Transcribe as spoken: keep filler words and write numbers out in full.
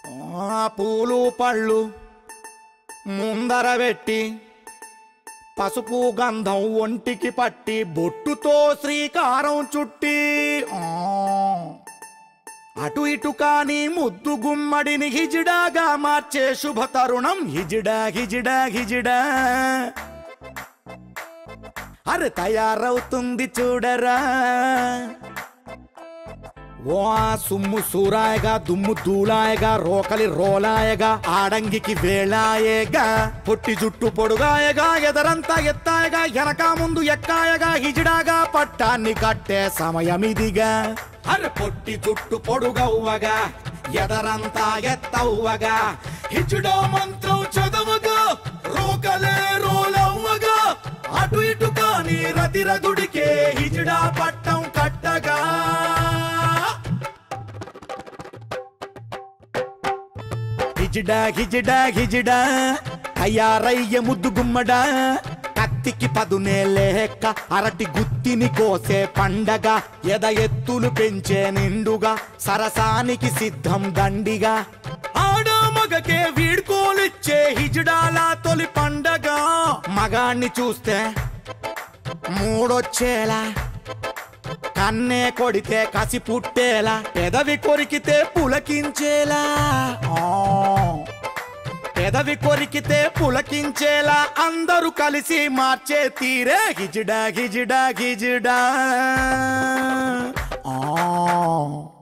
పూలు పళ్ళు ముందర పెట్టి పసుపు గంధం ఒంటికి పట్టి బొట్టుతో శ్రీకారం చుట్టి అటు ఇటు కాని ముద్దు గుమ్మడిని హిజిడాగా మార్చే శుభ తరుణం హిజిడా హిజిడా హిజిడా అరే తయారవుతుంది చూడరా ఓ సుమ్ము సూరాయగా దుమ్ము దూలాయగా రోకలి రోలాయగా ఆడంగికి వేళాయేగా పొట్టి జుట్టు పొడుగాయగా ఎదరంతా ఎత్తాయగా వెనక ముందు ఎక్కాయగా హిజిడాగా పట్టాన్ని కట్టే సమయమిదిగా అరే పొట్టి జుట్టు పొడుగవ్వగా ఎదరంతా ఎత్తవ్వగా హిజిడో మంత్రం చదవగా రోకలే రోలవ్వగా అటు ఇటు కాని రతిరథుడికే హిజిడా పట్టం కట్టగా హిజిడా హిజిడా హిజిడా తయారయ్య ముద్దు గుమ్మడా కత్తికి పదునే లేక అరటి గుత్తిని కోసే పండగ ఎద ఎత్తులు పెంచే నిండుగా సరసానికి సిద్ధం దండిగా ఆడ మగకే వీడ్కోలిచ్చే హిజిడాల తొలి పండగ మగాణ్ణి చూస్తే మూడొచ్చేలా కన్నే కొడితే కసి పుట్టేలా పెదవి కొరికితే పులకించేలా పెదవి కొరికితే పులకించేలా అందరూ కలిసి మార్చే తీరే హిజిడా హిజిడా హిజిడా ఆ